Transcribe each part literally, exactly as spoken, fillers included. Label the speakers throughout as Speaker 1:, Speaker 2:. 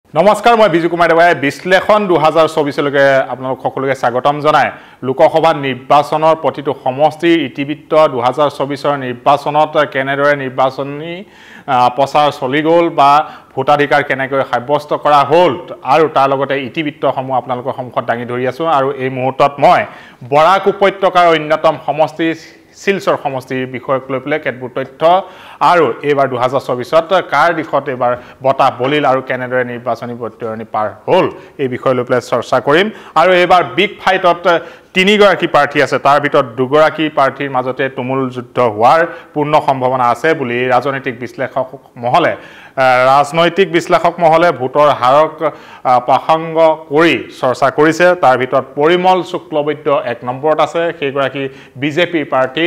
Speaker 1: নমস্কাৰ মই বিজু কুমাৰ দেৱাই বিশ্লেষণ দুই হাজাৰ চৌবিশ লৈকে আপোনালোক সকলোকে স্বাগতম জনাই লোকসভা নিৰ্বাচনৰ প্ৰতিটো সমষ্টিৰ ইতিবৃত্ত দুই হাজাৰ চৌবিশ ৰ নিৰ্বাচনত কেনেদৰে নিৰ্বাচনী প্ৰচাৰ চলি গ'ল বা ভোটাধিকাৰ কেনেকৈ সাব্যস্ত কৰা হ'ল আৰু তাৰ লগতে ইতিবৃত্তসমূহ আপোনালোকৰ সন্মুখত দাঙি ধৰি আছো আৰু এই মুহূৰ্তত মই বৰাক উপত্যকাৰ অন্যতম সমষ্টি শিলচৰ সমষ্টিৰ বিষয়ক লৈ পেলাই কেতবোৰ তথ্য আৰু এইবাৰ দুই হাজাৰ চৌবিশ ত কাৰ দিশত এবাৰ বটা বলিল আৰু কেনেদৰে নিৰ্বাচনী প্ৰত্যৰণি পাৰ হ'ল এই বিষয় লৈ পেলাই চৰ্চা কৰিম আৰু এইবাৰ বিগ ফাইটত তিনিগৰাকী প্ৰাৰ্থী আছে তাৰ ভিতৰত দুগৰাকী প্ৰাৰ্থীৰ মাজতে তুমুল যুদ্ধ হোৱাৰ পূৰ্ণ সম্ভাৱনা আছে বুলি ৰাজনৈতিক বিশ্লেষক মহলে ৰাজনৈতিক বিশ্লেষক মহলে ভোটৰ হাৰক প্ৰসংগ কৰি চৰ্চা কৰিছে তাৰ ভিতৰত পৰিমল শুক্লবৈদ্য এক নম্বৰত আছে সেইগৰাকী বিজেপি প্ৰাৰ্থী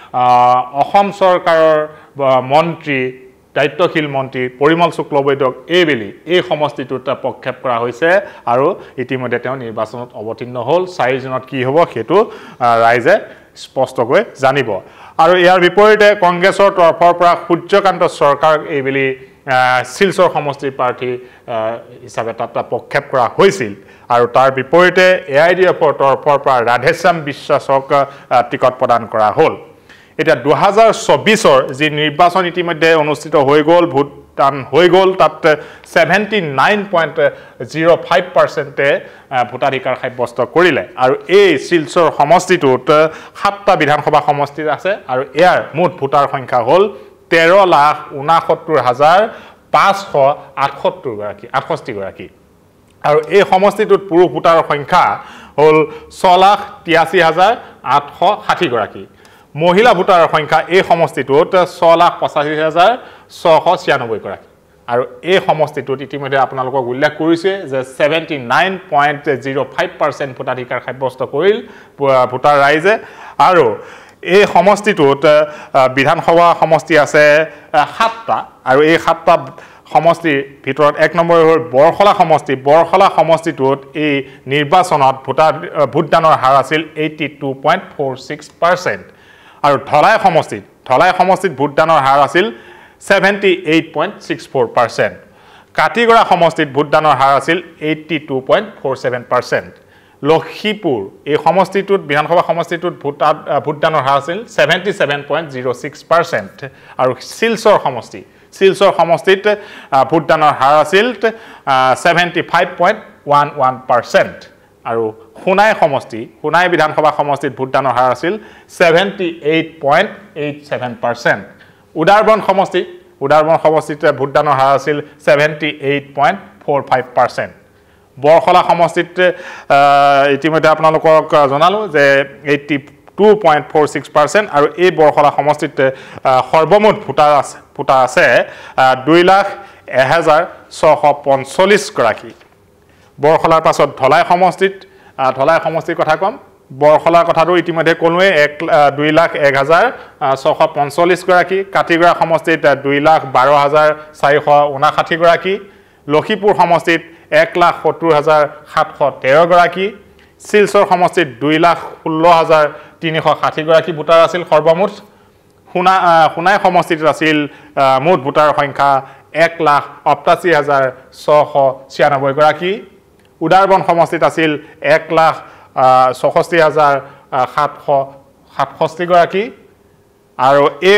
Speaker 1: অসম চৰকাৰৰ মন্ত্ৰী দায়িত্বশীল মন্ত্ৰী পৰিমল শুক্লবৈদ্যক এইবেলি এই সমষ্টিটোত প্ৰক্ষেপ কৰা হৈছে আৰু ইতিমধ্যে তেওঁ নিৰ্বাচনত অৱতীৰ্ণ হ'ল চাৰি জুনত কি হ'ব সেইটো ৰাইজে স্পষ্টকৈ জানিব আৰু ইয়াৰ বিপৰীতে কংগ্ৰেছৰ তৰফৰ পৰা সূৰ্যকান্ত চৰকাৰক এইবেলি শিলচৰ সমষ্টিৰ প্ৰাৰ্থী হিচাপে তাত প্ৰক্ষেপ কৰা হৈছিল আৰু তাৰ বিপৰীতে এ আই ডি এফৰ তৰফৰ পৰা ৰাধেশ্যাম বিশ্বাসক টিকট প্ৰদান কৰা হ'ল এটা দুই হাজাৰ চৌবিশ ৰ যি নিৰ্বাচন ইতিমধ্যে অনুষ্ঠিত হৈ গ'ল ভোটদান হৈ গ'ল তাত seventy nine point zero' five percent ভোটাধিকাৰ সাব্যস্ত কৰিলে আৰু এই শিলচৰ সমষ্টিটোত সাতটা বিধানসভা সমষ্টি আছে আৰু ইয়াৰ মুঠ ভোটাৰ সংখ্যা হ'ল তেৰ লাখ ঊনসত্তৰ হাজাৰ পাঁচশ আঠসত্তৰ গৰাকী আঠষষ্ঠি গৰাকী আৰু এই সমষ্টিটোত পুৰুষ ভোটাৰৰ সংখ্যা হ'ল ছয় লাখ তিৰাশী হাজাৰ আঠশ ষাঠি গৰাকী মহিলা ভোটাৰৰ সংখ্যা এই সমষ্টিটোত ছয় লাখ পঁচাশী হাজাৰ ছশ ছিয়ানব্বৈ গৰাকী আৰু এই সমষ্টিটোত ইতিমধ্যে আপোনালোকক উল্লেখ কৰিছে যে seventy nine point zero' five percent ভোটাধিকাৰ সাব্যস্ত কৰিল ভোটাৰ ৰাইজে আৰু এই সমষ্টিটোত বিধানসভা সমষ্টি আছে সাতটা আৰু এই সাতটা সমষ্টিৰ ভিতৰত এক নম্বৰ হ'ল বৰখলা সমষ্টি বৰখলা সমষ্টিটোত এই নিৰ্বাচনত ভোটাৰ ভোটদানৰ হাৰ আছিল eighty two point four six percent আৰু ধলাই সমষ্টিত ধলাই সমষ্টিত ভোটদানৰ হাৰ আছিল seventy eight point six four percent Katigorah সমষ্টিত ভোটদানৰ হাৰ আছিল eighty two point four seven percent Lakhipur এই সমষ্টিটোত বিধানসভা সমষ্টিটোত ভোটাৰ ভোটদানৰ হাৰ আছিল seventy seven point zero' six percent আৰু শিলচৰ সমষ্টি শিলচৰ সমষ্টিত ভোটদানৰ হাৰ আছিল seventy five point one one percent আৰু সোণাই সমষ্টি সোণাই বিধানসভা সমষ্টিত ভোটদানৰ হাৰ আছিল seventy eight point eight seven percent Udharbond সমষ্টি উদাৰবন সমষ্টিত ভোটদানৰ হাৰ আছিল seventy eight point four five percent Barkhola সমষ্টিত ইতিমধ্যে আপোনালোকক জনালোঁ যে eighty two point four six percent আৰু এই বৰখলা সমষ্টিত সৰ্বমুঠ ভোটাৰ আছে ভোটাৰ আছে দুই লাখ এহেজাৰ ছশ পঞ্চল্লিছ গৰাকী বৰখলাৰ পাছত ধলাই সমষ্টিত ধলাই সমষ্টিৰ কথা ক'ম বৰখলাৰ কথাটো ইতিমধ্যে ক'লোৱে এক দুই লাখ এক হাজাৰ ছশ পঞ্চল্লিছ গৰাকী কাটিগড়া সমষ্টিত দুই লাখ বাৰ হাজাৰ চাৰিশ ঊনষাঠি গৰাকী লক্ষীপুৰ সমষ্টিত এক লাখ সত্তৰ হাজাৰ সাতশ তেৰ গৰাকী শিলচৰ সমষ্টিত দুই লাখ ষোল্ল হাজাৰ তিনিশ ষাঠি গৰাকী ভোটাৰ আছিল সৰ্বমুঠ সোণা সোণাই সমষ্টিত আছিল মুঠ ভোটাৰৰ সংখ্যা এক লাখ অষ্টাশী হাজাৰ ছশ ছিয়ানব্বৈ গৰাকী উদাৰবন সমষ্টিত আছিল এক লাখ ছষষ্ঠি হাজাৰ সাতশ সাতষষ্ঠি গৰাকী আৰু এই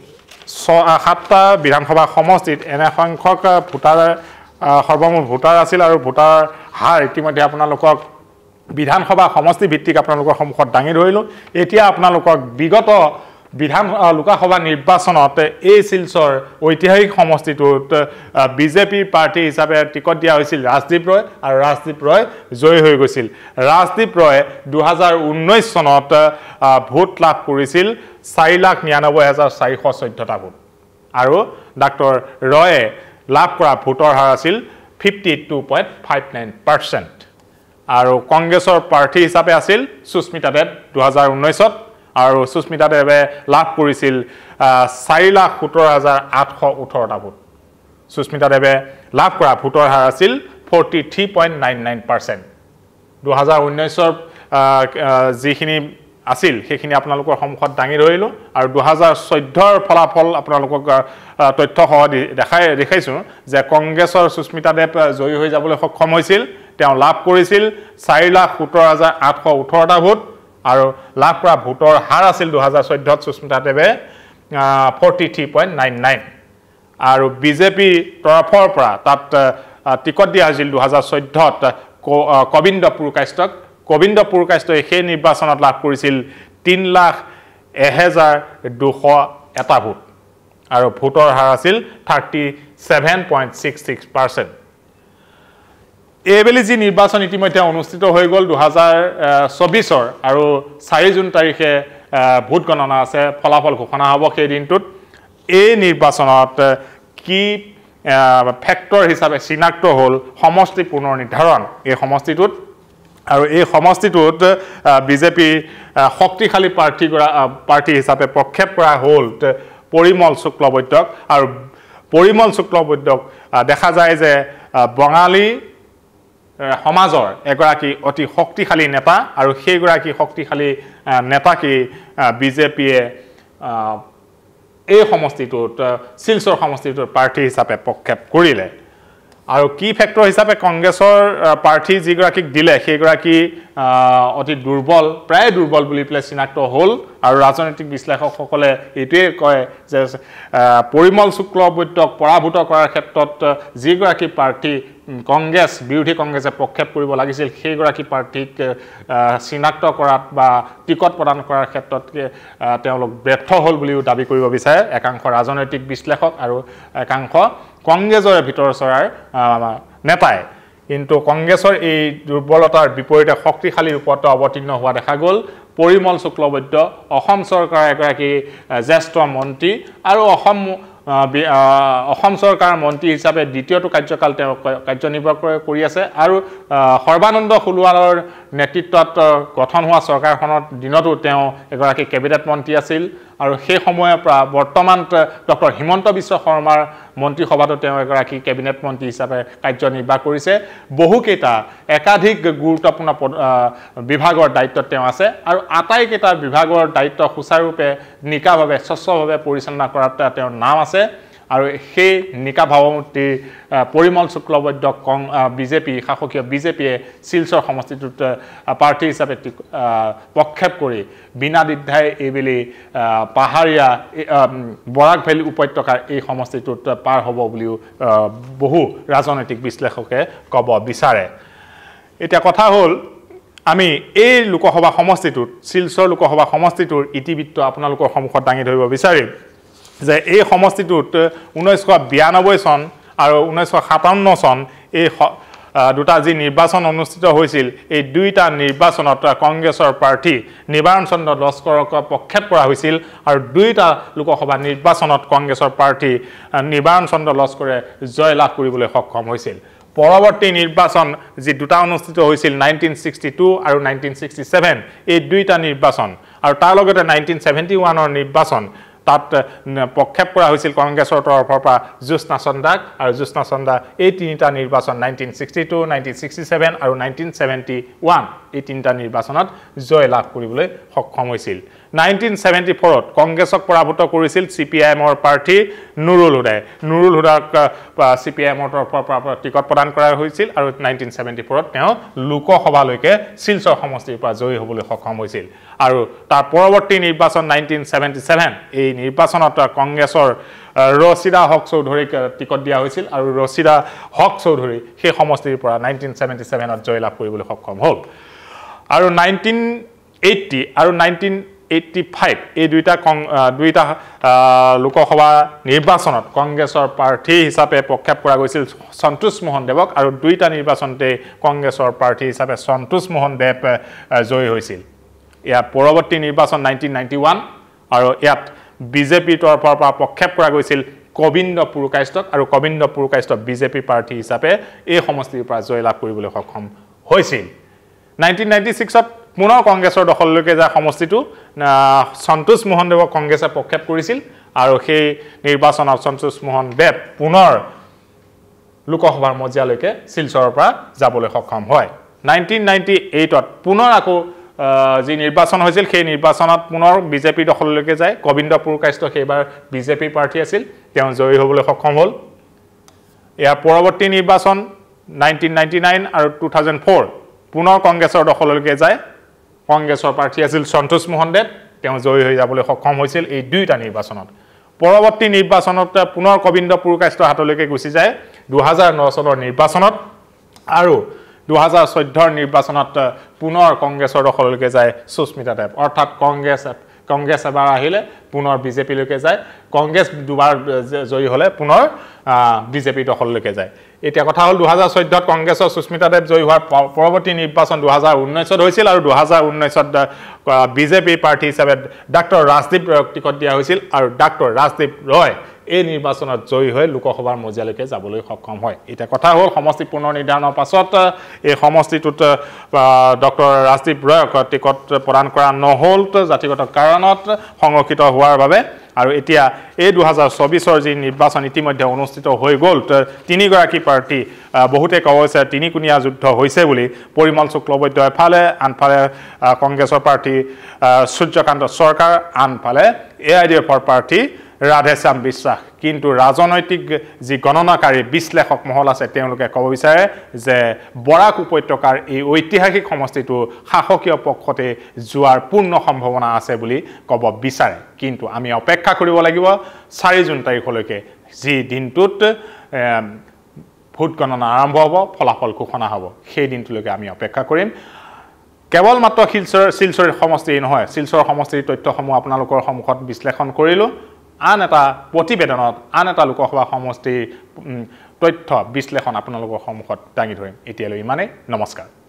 Speaker 1: সাতটা বিধানসভা সমষ্টিত এনে সংখ্যক ভোটাৰ সৰ্বমুঠ ভোটাৰ আছিল আৰু ভোটাৰ হাৰ ইতিমধ্যে আপোনালোকক বিধানসভা সমষ্টি ভিত্তিক আপোনালোকৰ সন্মুখত দাঙি ধৰিলোঁ এতিয়া আপোনালোকক বিগত বিধান লোকসভা নিৰ্বাচনত এই শিলচৰ ঐতিহাসিক সমষ্টিটোত বিজেপিৰ প্ৰাৰ্থী হিচাপে টিকট দিয়া হৈছিল ৰাজদীপ ৰয় আৰু ৰাজদীপ ৰয় জয়ী হৈ গৈছিল ৰাজদীপ ৰয় দুই হাজাৰ ঊনৈছ চনত ভোট লাভ কৰিছিল চাৰি লাখ নিৰানব্বৈ হাজাৰ চাৰিশ চৈধ্যটা ভোট আৰু ডাক্তৰ ৰয়ে লাভ কৰা ভোটৰ হাৰ আছিল fifty two point five nine percent আৰু কংগ্ৰেছৰ প্ৰাৰ্থী হিচাপে আছিল সুস্মিতা দেৱ দুই হাজাৰ ঊনৈছত আৰু সুস্মিতা দেৱে লাভ কৰিছিল চাৰি লাখ সত্তৰ হাজাৰ আঠশ ওঠৰটা ভোট সুস্মিতা দেৱে লাভ কৰা ভোটৰ হাৰ আছিল forty three point nine nine percent দুই হাজাৰ ঊনৈছৰ যিখিনি আছিল সেইখিনি আপোনালোকৰ সন্মুখত দাঙি ধৰিলো আৰু দুই হাজাৰ চৈধ্য ৰ ফলাফল আপোনালোকক তথ্য সহ দেখাই দেখাইছো যে কংগ্ৰেছৰ সুস্মিতা দেৱ জয়ী হৈ যাবলৈ সক্ষম হৈছিল তেওঁ লাভ কৰিছিল চাৰি লাখ সত্তৰ হাজাৰ আঠশ ওঠৰ টা ভোট আৰু লাভ কৰা ভোটৰ হাৰ আছিল দুই হাজাৰ চৈধ্য ত সুস্মিতা দেৱে forty-three point nine nine আৰু বিজেপি তৰফৰ পৰা তাত টিকট দিয়া হৈছিল দুই হাজাৰ চৈধ্য ত কবিন্দ পুৰকাষ্টক কবিন্দ পুৰকাষ্টই সেই নিৰ্বাচনত লাভ কৰিছিল তিনি লাখ এক হাজাৰ দুশ এটা ভোট আৰু ভোটৰ হাৰ আছিল thirty-seven point six six percent এইবেলি যি নিৰ্বাচন ইতিমধ্যে অনুষ্ঠিত হৈ গল দুই হাজাৰ চৌবিশ ৰ আৰু চাৰি জুন তাৰিখে ভোট গণনা আছে ফলাফল ঘোষণা হ'ব সেই দিনটোত এই নিৰ্বাচনত কি ফ্যাক্টৰ হিচাপে চিনাক্ত হ'ল সমষ্টি পুনৰ নিৰ্ধাৰণ এই সমষ্টিটোত আৰু এই সমষ্টিটোত বিজেপি শক্তিশালী প্ৰাৰ্থী প্ৰাৰ্থী হিচাপে প্ৰক্ষেপ কৰা হ'ল পৰিমল শুক্লবৈদ্যক আৰু পৰিমল শুক্লবৈদ্যক দেখা যায় যে বঙালী সমাজৰ এগৰাকী অতি শক্তিশালী নেতা আৰু সেই গৰাকী শক্তিশালী নেতাকে বিজেপিয়ে এই সমষ্টিটোত শিলচৰ সমষ্টিটোৰ প্ৰাৰ্থী হিচাপে প্ৰক্ষেপ কৰিলে আৰু কি ফ্যাক্টৰ হিচাপে কংগ্ৰেছৰ প্ৰাৰ্থী যি গৰাকীক দিলে সেই গৰাকী অতি দুৰ্বল প্ৰায় দুৰ্বল বুলি প্লে চিনাক্ত হ'ল আৰু ৰাজনৈতিক বিশ্লেষকসকলে এটোৱে কয় যে পৰিমল শুক্লবৈদ্যক পৰাভূত কৰাৰ ক্ষেত্ৰত যি গৰাকী প্ৰাৰ্থী কংগ্ৰেছ বিৰোধী কংগ্ৰেছে প্ৰক্ষেপ কৰিব লাগিছিল সেই গৰাকী প্ৰাৰ্থীক চিনাক্ত কৰাত বা টিকট প্ৰদান কৰাৰ ক্ষেত্ৰত তেওঁলোক ব্যৰ্থ হ'ল বুলিও দাবী কৰিব বিচাৰে একাংশ ৰাজনৈতিক বিশ্লেষক আৰু একাংশ কংগ্ৰেছৰ ভিতৰ চৰাৰ নেতাই কিন্তু কংগ্ৰেছৰ এই দুৰ্বলতাৰ বিপৰীতে শক্তিশালী ৰূপত অৱতীৰ্ণ হোৱা দেখা গ'ল পৰিমল শুক্লবৈদ্য অসম চৰকাৰৰ এগৰাকী জ্যেষ্ঠ মন্ত্ৰী আৰু অসম অসম চৰকাৰৰ মন্ত্ৰী হিচাপে দ্বিতীয়টো কাৰ্যকাল তেওঁ কাৰ্যনিৰ্বাহ কৰি আছে আৰু সৰ্বানন্দ সোণোৱালৰ নেতৃত্বত গঠন হোৱা চৰকাৰখনৰ দিনতো তেওঁ এগৰাকী কেবিনেট মন্ত্ৰী আছিল আৰু সেই সময়ৰ পৰা বৰ্তমান ডক্টৰ হিমন্ত বিশ্ব শৰ্মাৰ মন্ত্ৰীসভাতো তেওঁ এগৰাকী কেবিনেট মন্ত্ৰী হিচাপে কাৰ্যনিৰ্বাহ কৰিছে বহুকেইটা একাধিক গুৰুত্বপূৰ্ণ বিভাগৰ দায়িত্বত তেওঁ আছে আৰু আটাইকেইটা বিভাগৰ দায়িত্ব সুচাৰুৰূপে নিকাভাৱে স্বচ্ছভাৱে পৰিচালনা কৰাত তেওঁৰ নাম আছে আৰু সেই নিকা ভাৱমূৰ্তি পৰিমল শুক্লবৈদ্যক বিজেপি শাসকীয় বিজেপিয়ে শিলচৰ সমষ্টিটোত প্ৰাৰ্থী হিচাপে প্ৰক্ষেপ কৰি বিনা দ্বিধাই এইবেলি পাহাৰীয়া বৰাক ভেলী উপত্যকাৰ এই সমষ্টিটোত পাৰ হ'ব বুলিও বহু ৰাজনৈতিক বিশ্লেষকে ক'ব বিচাৰে এতিয়া কথা হ'ল আমি এই লোকসভা সমষ্টিটোত শিলচৰ লোকসভা সমষ্টিটোৰ ইতিবৃত্ত আপোনালোকৰ সন্মুখত দাঙি ধৰিব বিচাৰিম যে এই সমষ্টিটোত ঊনৈছশ বিৰানব্বৈ চন আৰু ঊনৈছশ সাতাৱন্ন চন এই দুটা যি নিৰ্বাচন অনুষ্ঠিত হৈছিল এই দুইটা নিৰ্বাচনত কংগ্ৰেছৰ প্ৰাৰ্থী নিবাৰণ চন্দ্ৰ লস্কৰক প্ৰক্ষেপ কৰা হৈছিল আৰু দুইটা লোকসভা নিৰ্বাচনত কংগ্ৰেছৰ প্ৰাৰ্থী নিবাৰণ চন্দ্ৰ লস্কৰে জয় লাভ কৰিবলৈ সক্ষম হৈছিল পৰৱৰ্তী নিৰ্বাচন যি দুটা অনুষ্ঠিত হৈছিল nineteen sixty-two আৰু nineteen sixty-seven এই দুইটা নিৰ্বাচন আৰু তাৰ লগতে nineteen seventy-one ৰ নিৰ্বাচন তাত প্ৰক্ষেপ কৰা হৈছিল কংগ্ৰেছৰ তৰফৰ পৰা জুস্না চন্দাক আৰু জুস্না চন্দা এই তিনিটা নিৰ্বাচন nineteen sixty-two nineteen sixty-seven আৰু nineteen seventy-one এই তিনিটা নিৰ্বাচনত জয় লাভ কৰিবলৈ সক্ষম হৈছিল nineteen seventy-four ত কংগ্ৰেছক পৰাভূত কৰিছিল সিপিআইএমৰ প্ৰাৰ্থী নুৰুল হুদাই নুৰুল হুদাক সিপিআইএমৰ তৰফৰ পৰা টিকট প্ৰদান কৰা হৈছিল আৰু nineteen seventy-four ত তেওঁ লোকসভালৈকে শিলচৰ সমষ্টিৰ পৰা জয়ী হ'বলৈ সক্ষম হৈছিল আৰু তাৰ পৰৱৰ্তী নিৰ্বাচন nineteen seventy-seven এই নিৰ্বাচনত কংগ্ৰেছৰ ৰছিদা হক চৌধুৰীক টিকট দিয়া হৈছিল আৰু ৰছিদা হক চৌধুৰী সেই সমষ্টিৰ পৰা nineteen seventy-seven ত জয় লাভ কৰিবলৈ সক্ষম হ'ল আৰু nineteen eighty আৰু nineteen eighty-five এই দুইটা দুইটা লোকসভা নিৰ্বাচনত কংগ্ৰেছৰ প্ৰাৰ্থী হিচাপে প্ৰক্ষেপ কৰা গৈছিল সন্তোষ মোহন দেৱক আৰু দুইটা নিৰ্বাচনতে কংগ্ৰেছৰ প্ৰাৰ্থী হিচাপে সন্তোষ মোহন দেৱ জয়ী হৈছিল ইয়াৰ পৰৱৰ্তী নিৰ্বাচন nineteen ninety-one আৰু ইয়াত বিজেপিৰ তৰফৰ পৰা প্ৰক্ষেপ কৰা গৈছিল কবিন্দ পুৰকাষ্টক আৰু কবিন্দ পুৰকাষ্ট বিজেপি প্ৰাৰ্থী হিচাপে এই সমষ্টিৰ পৰা জয় লাভ কৰিবলৈ সক্ষম হৈছিল nineteen ninety-six ত পুনৰ কংগ্ৰেছৰ দখললৈকে যা সমষ্টিটো সন্তোষ মোহন দেৱক কংগ্ৰেছে প্ৰক্ষেপ কৰিছিল আৰু সেই নিৰ্বাচনত সন্তোষ মোহন দেৱ পুনৰ লোকসভাৰ মজিয়ালৈকে শিলচৰৰ পৰা যাবলৈ সক্ষম হয় nineteen ninety-eight ত পুনৰ আকৌ যি নিৰ্বাচন হৈছিল সেই নিৰ্বাচনত পুনৰ বিজেপি দখললৈকে যায় গোবিন্দপুৰ কাষ্ট সেইবাৰ বিজেপি প্ৰাৰ্থী আছিল তেওঁ জয়ী হ'বলৈ সক্ষম হ'ল ইয়াৰ পৰৱৰ্তী নিৰ্বাচন nineteen ninety-nine আৰু two thousand four পুনৰ কংগ্ৰেছৰ দখললৈকে যায় কংগ্ৰেছৰ প্ৰাৰ্থী আছিল সন্তোষ মোহন দেৱ তেওঁ জয়ী হৈ যাবলৈ সক্ষম হৈছিল এই দুইটা নিৰ্বাচনত পৰৱৰ্তী নিৰ্বাচনত পুনৰ গোবিন্দপুৰ কাষ্ট হাতলৈকে গুচি যায় two thousand nine চনৰ নিৰ্বাচনত আৰু two thousand fourteen ৰ নিৰ্বাচনত পুনৰ কংগ্ৰেছৰ দখললৈকে যায় সুস্মিতা দেৱ অৰ্থাৎ কংগ্ৰেছ কংগ্ৰেছ এবাৰ আহিলে পুনৰ বিজেপি লৈকে যায় কংগ্ৰেছ দুবাৰ জয়ী হলে পুনৰ বিজেপি দখললৈকে যায় এতিয়া কথা হল two thousand fourteen ত কংগ্ৰেছৰ সুস্মিতা দেৱ জয়ী হোৱাৰ পৰৱৰ্তী নিৰ্বাচন two thousand nineteen ত হৈছিল আৰু two thousand nineteen ত বিজেপি প্ৰাৰ্থী হিচাপে ডক্টৰ ৰাজদীপ ৰয়ক টিকট দিয়া হৈছিল আৰু ডক্টৰ ৰাজদীপ ৰয় এই নিৰ্বাচনত জয়ী হৈ লোকসভাৰ মজিয়ালৈকে যাবলৈ সক্ষম হয় এটা কথা হ'ল সমষ্টি পুনৰ নিৰ্ধাৰণৰ পাছত এই সমষ্টিটোত ডক্টৰ ৰাজদীপ ৰয়ক টিকট প্ৰদান কৰা নহল জাতিগত কাৰণত সংৰক্ষিত হোৱাৰ বাবে আৰু এতিয়া এই two thousand twenty-four ৰ যি নিৰ্বাচন ইতিমধ্যে অনুষ্ঠিত হৈ গ'ল তিনি গৰাকী প্ৰাৰ্থী বহুতে কৈছে তিনিকুণীয়া যুদ্ধ হৈছে বুলি পৰিমল শুক্লবৈদ্য এফালে আনফালে কংগ্ৰেছৰ প্ৰাৰ্থী সূৰ্যকান্ত চৰকাৰ আনফালে এআইডিএফৰ প্ৰাৰ্থী ৰাধেশ্যাম বিশ্বাস কিন্তু ৰাজনৈতিক যি গণনাকাৰী বিশ্লেষক মহল আছে তেওঁলোকে ক'ব বিচাৰে যে বৰাক উপত্যকাৰ এই ঐতিহাসিক সমষ্টিটো শাসকীয় পক্ষতে যোৱাৰ পূৰ্ণ সম্ভাৱনা আছে বুলি ক'ব বিচাৰে কিন্তু আমি অপেক্ষা কৰিব লাগিব চাৰি জুন তাৰিখলৈকে যি দিনটোত ভোট গণনা আৰম্ভ হ'ব ফলাফল ঘোষণা হ'ব সেই দিনটোলৈকে আমি অপেক্ষা কৰিম কেৱল মাত্ৰ শিলচৰ শিলচৰ সমষ্টি নহয় শিলচৰ সমষ্টিৰ তথ্যসমূহ আপোনালোকৰ সন্মুখত বিশ্লেষণ কৰিলো আন এটা প্ৰতিবেদনত আন এটা লোকসভা সমষ্টিৰ তথ্য বিশ্লেষণ আপোনালোকৰ সন্মুখত দাঙি ধৰিম এতিয়ালৈ ইমানেই নমস্কাৰ